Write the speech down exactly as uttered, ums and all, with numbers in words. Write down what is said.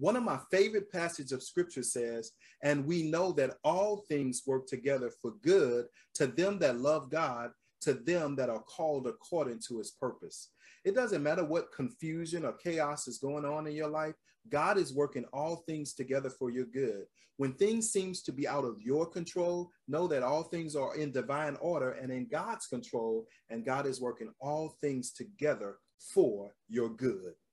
One of my favorite passages of scripture says, and we know that all things work together for good to them that love God, to them that are called according to his purpose. It doesn't matter what confusion or chaos is going on in your life. God is working all things together for your good. When things seems to be out of your control, know that all things are in divine order and in God's control, and God is working all things together for your good.